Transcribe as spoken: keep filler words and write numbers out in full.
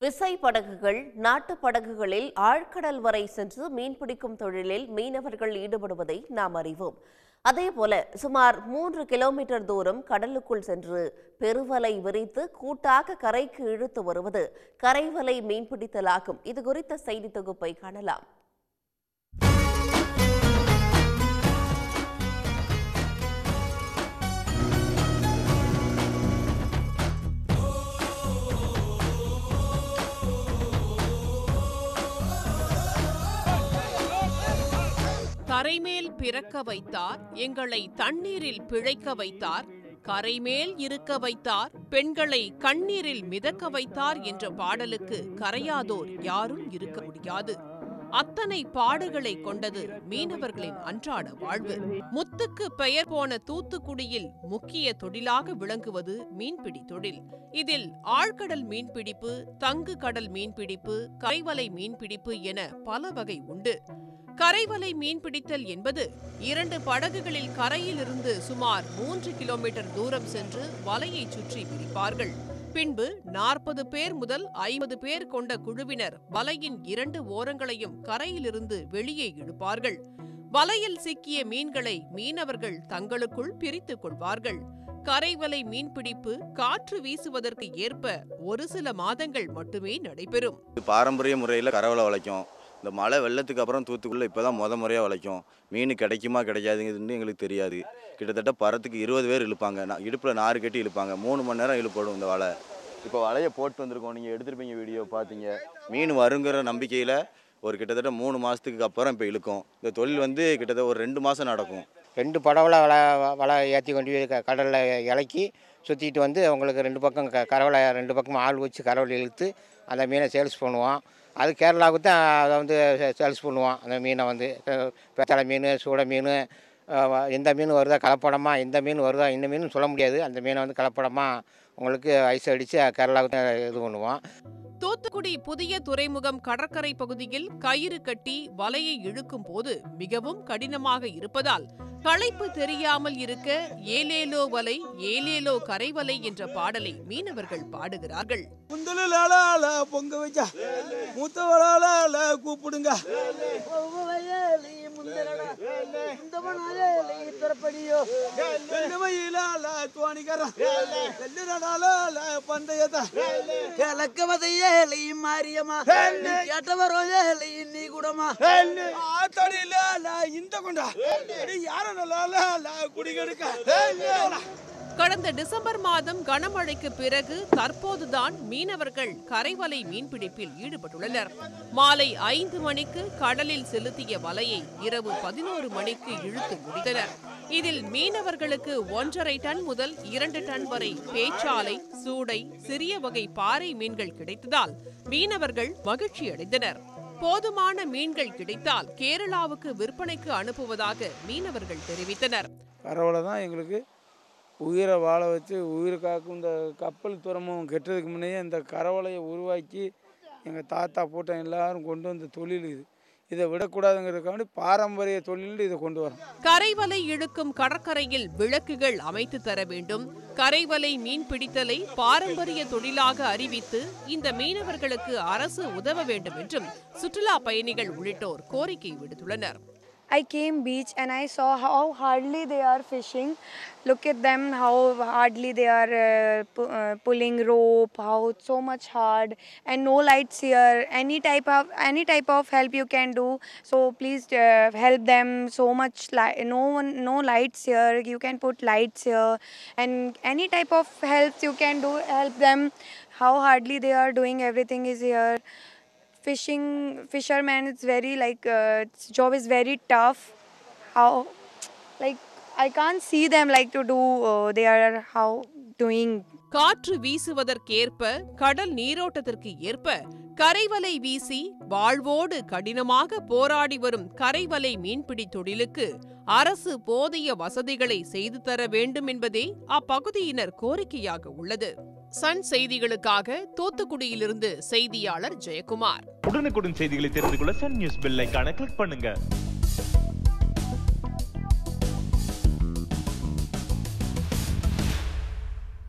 விசை படகுகள் நாட்டு படகுகளில் ஆழ்கடல் வரை சென்று மீன்பிடிக்கும் தொழிலில் மீனவர்கள் ஈடுபடுவதை நாம் அறிவோம். அதேபோல சுமார் மூன்று கிலோமீட்டர் தூரம் கடலுக்குள் சென்று பெருவலை விரித்து கூட்டாக கரைக்கு இழுத்து வருவது கரைவலை மீன்பிடித்தலாகும். இது குறித்த செய்தி தொகுப்பை காணலாம். கரைமேல் பிறக்க வைத்தார், எங்களை தண்ணீரில் பிழைக்க வைத்தார், கரைமேல் இருக்க வைத்தார், பெண்களை கண்ணீரில் மிதக்க வைத்தார் என்ற பாடலுக்கு கரையாதோர் யாரும் இருக்க முடியாது. அத்தனை பாடுகளை கொண்டது மீனவர்களின் அன்றாட வாழ்வு. முத்துக்கு பெயர் போன தூத்துக்குடியில் முக்கிய தொழிலாக விளங்குவது மீன்பிடி தொழில். இதில் ஆழ்கடல் மீன்பிடிப்பு, தங்கு கடல் மீன்பிடிப்பு, கரைவலை மீன்பிடிப்பு என பல வகை உண்டு. கரைவலை மீன்பிடித்தல் என்பது இரண்டு படகுகளில் கரையிலிருந்து சுமார் மூன்று கிலோமீட்டர் தூரம் சென்று வலையை சுற்றி பிடிப்பார்கள். பின்பு நாற்பது பேர் முதல் ஐம்பது பேர் கொண்ட குழுவினர் வலையின் இரண்டு ஓரங்களையும் கரையிலிருந்து வெளியே இழுப்பார்கள். வலையில் சிக்கிய மீன்களை மீனவர்கள் தங்களுக்குள் பிரித்துக் கொள்வார்கள். கரைவலை மீன்பிடிப்பு காற்று வீசுவதற்கு ஏற்ப ஒரு சில மாதங்கள் மட்டுமே நடைபெறும். பாரம்பரிய முறையில் கரைவலை வளைக்கும். இந்த மழை வெள்ளத்துக்கு அப்புறம் தூத்துக்குள்ள இப்போ தான் முத முறையாக வளைக்கும். மீன் கிடைக்குமா கிடைக்காதுங்கிறது எங்களுக்கு தெரியாது. கிட்டத்தட்ட பரத்துக்கு இருபது பேர் இழுப்பாங்க. நான் இடுப்பில் நாறு கட்டி இழுப்பாங்க. மூணு மணி நேரம் இழுப்படும் இந்த வலை. இப்போ வலையை போட்டு வந்திருக்கோம். நீங்கள் எடுத்துருப்பீங்க, வீடியோ பார்த்தீங்க. மீன் வருங்கிற நம்பிக்கையில் ஒரு கிட்டத்தட்ட மூணு மாதத்துக்கு அப்புறம் இப்போ இழுக்கும். இந்த தொழில் வந்து கிட்டத்தட்ட ஒரு ரெண்டு மாதம் நடக்கும். ரெண்டு படவில் வலை வலை ஏற்றி கொண்டு போய் க கடலில் இலக்கி சுற்றிட்டு வந்து அவங்களுக்கு ரெண்டு பக்கம் க கரவலை ரெண்டு பக்கம் ஆள் வச்சு கரவலை இழுத்து அந்த மீனை சேல்ஸ் பண்ணுவோம். அது கேரளாவுக்கு தான் அதை வந்து சேல்ஸ் பண்ணுவோம். அந்த மீனை வந்து பெத்தளை மீன், சூட மீன், எந்த மீன் வருதா கலப்படமாக, எந்த மீன் வருதா இந்த மீன் சொல்ல முடியாது. அந்த மீனை வந்து கலப்படமாக உங்களுக்கு ஐஸ் அடித்து கேரளாவுக்கு தான் இது பண்ணுவோம். தூத்துக்குடி புதிய துறைமுகம் கடற்கரை பகுதியில் கயிறு கட்டி வலையை இழுக்கும் போது மிகவும் கடினமாக இருப்பதால் களைப்பு தெரியாமல் இருக்க ஏலேலோ வலை ஏலேலோ கரைவலை என்ற பாடலை மீனவர்கள் பாடுகிறார்கள். பொங்க வச்சா மூத்தவளால கூப்பிடுங்க. மாரியம்மா கேட்டவரோ நீ கூடமா இந்த கொண்டா யார கடந்த டிசம்பர் மாதம் கனமழைக்கு பிறகு தற்போதுதான் மீனவர்கள் கரைவலை மீன்பிடிப்பில் ஈடுபட்டுள்ளனர். மாலை ஐந்து மணிக்கு கடலில் செலுத்திய வலையை இரவு பதினோரு மணிக்கு இழுத்து முடித்தனர். இதில் மீனவர்களுக்கு ஒன்றரை டன் முதல் இரண்டு டன் வரை பேச்சாலை, சூடை, சிறிய வகை பாறை மீன்கள் கிடைத்ததால் மீனவர்கள் மகிழ்ச்சி அடைந்தனர். போதுமான மீன்கள் கிடைத்தால் கேரளாவுக்கு விற்பனைக்கு அனுப்புவதாக மீனவர்கள் தெரிவித்தனர். கரவலை தான் எங்களுக்கு உயிரை வாழ வச்சு உயிரை காக்கும். இந்த கப்பல் துறைமுகம் கெட்டதுக்கு முன்னையே இந்த கரவலையை உருவாக்கி எங்கள் தாத்தா போட்ட எல்லாரும் கொண்டு வந்த தொழில் இது. இதை விடக்கூடாதுங்கிறதுக்காண்டி பாரம்பரிய தொழில் இதை கொண்டு வரோம். கரைவலை இழுக்கும் கடற்கரையில் விளக்குகள் அமைத்து தர வேண்டும். கரைவலை மீன் பிடித்தலை பாரம்பரிய தொழிலாக அறிவித்து இந்த மீனவர்களுக்கு அரசு உதவ வேண்டும் என்றும் சுற்றுலா பயணிகள் உள்ளிட்டோர் கோரிக்கை விடுத்துள்ளனர். I came beach and I saw how hardly they are fishing. Look at them, how hardly they are uh, pu uh, pulling rope, how it's so much hard, and no lights here. Any type of any type of help you can do. So please uh, help them. So much light, no one, no lights here. You can put lights here, and any type of help you can do. Help them. How hardly they are doing everything is here. Fishing fisherman, it's very like uh, its job is very tough. How like I can't see them like to do uh, they are how doing. காற்று வீசுவதற்கேற்ப கடல் நீரோட்டத்திற்கு ஏற்ப கரைவலை வீசி வாழ்வோடு கடினமாக போராடி வரும் கரைவலை மீன்பிடி தொழிலுக்கு அரசு போதிய வசதிகளை செய்து தர வேண்டும் என்பதே அப்பகுதியினர் கோரிக்கையாக உள்ளது. சன் செய்திகளுக்காக தூத்துக்குடியிலிருந்து செய்தியாளர் ஜெயக்குமார். உடனுக்குடன் செய்திகளை தெரிந்து கொள்ள சன் நியூஸ் பெல் ஐகானை கிளிக் பண்ணுங்க.